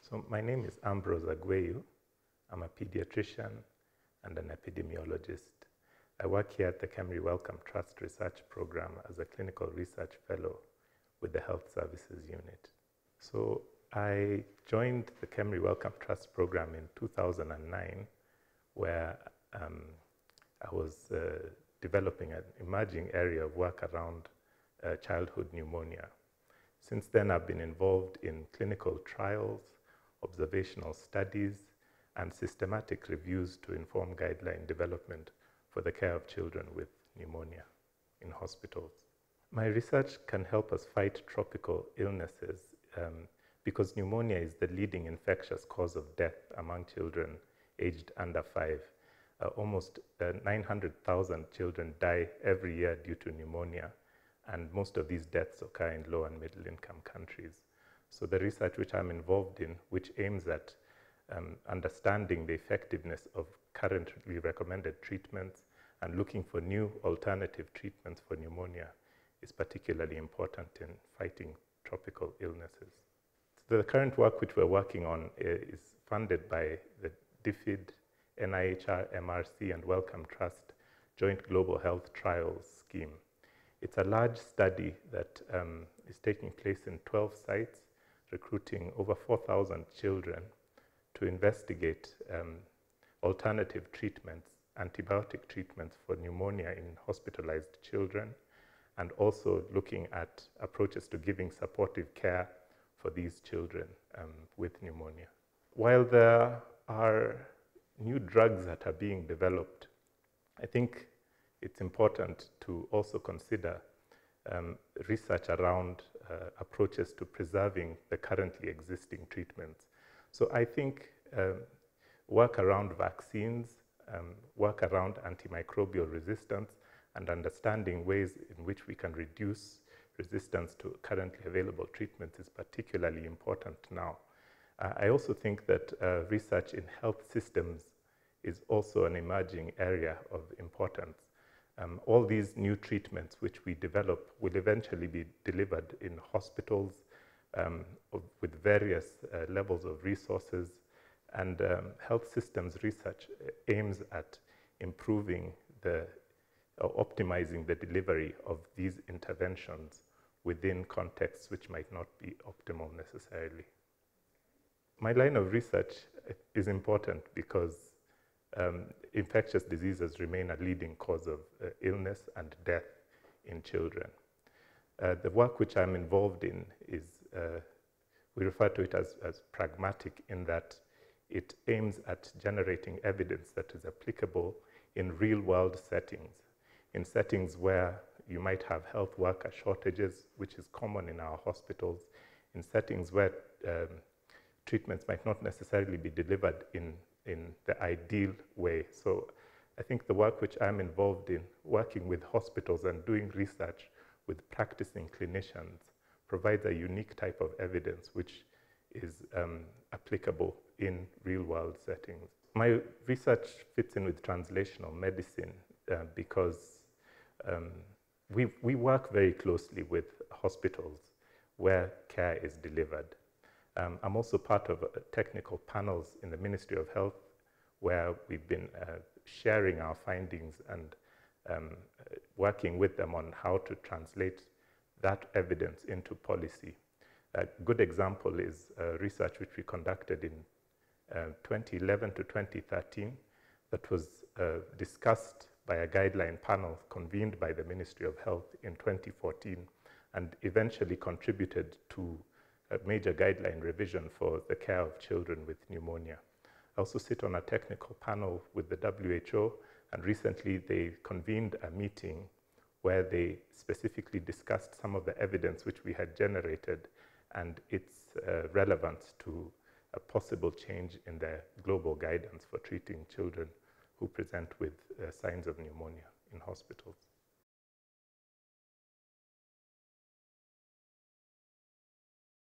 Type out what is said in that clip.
So my name is Ambrose Agweyu. I'm a pediatrician and an epidemiologist. I work here at the KEMRI Wellcome Trust Research Program as a clinical research fellow with the Health Services Unit. So I joined the KEMRI Wellcome Trust Program in 2009, where I was developing an emerging area of work around childhood pneumonia. Since then, I've been involved in clinical trials, observational studies, and systematic reviews to inform guideline development for the care of children with pneumonia in hospitals. My research can help us fight tropical illnesses because pneumonia is the leading infectious cause of death among children aged under 5. Almost 900,000 children die every year due to pneumonia, and most of these deaths occur in low and middle income countries. So the research which I'm involved in, which aims at understanding the effectiveness of currently recommended treatments and looking for new alternative treatments for pneumonia, is particularly important in fighting tropical illnesses. So the current work which we're working on is funded by the DFID, NIHR, MRC, and Wellcome Trust Joint Global Health Trials Scheme. It's a large study that is taking place in 12 sites, recruiting over 4,000 children to investigate alternative treatments, antibiotic treatments for pneumonia in hospitalized children, and also looking at approaches to giving supportive care for these children with pneumonia. While there are new drugs that are being developed, I think it's important to also consider research around approaches to preserving the currently existing treatments. So I think work around vaccines, work around antimicrobial resistance, and understanding ways in which we can reduce resistance to currently available treatments is particularly important now. I also think that research in health systems is also an emerging area of importance. All these new treatments which we develop will eventually be delivered in hospitals with various levels of resources, and health systems research aims at improving or optimizing the delivery of these interventions within contexts which might not be optimal necessarily. My line of research is important because infectious diseases remain a leading cause of illness and death in children. The work which I'm involved in is, we refer to it as pragmatic, in that it aims at generating evidence that is applicable in real-world settings, in settings where you might have health worker shortages, which is common in our hospitals, in settings where treatments might not necessarily be delivered in the ideal way. So I think the work which I'm involved in, working with hospitals and doing research with practicing clinicians, provides a unique type of evidence which is applicable in real-world settings. My research fits in with translational medicine because we work very closely with hospitals where care is delivered. I'm also part of technical panels in the Ministry of Health where we've been sharing our findings and working with them on how to translate that evidence into policy. A good example is research which we conducted in 2011 to 2013 that was discussed by a guideline panel convened by the Ministry of Health in 2014 and eventually contributed to a major guideline revision for the care of children with pneumonia. I also sit on a technical panel with the WHO, and recently they convened a meeting where they specifically discussed some of the evidence which we had generated and its relevance to a possible change in the global guidance for treating children who present with signs of pneumonia in hospitals.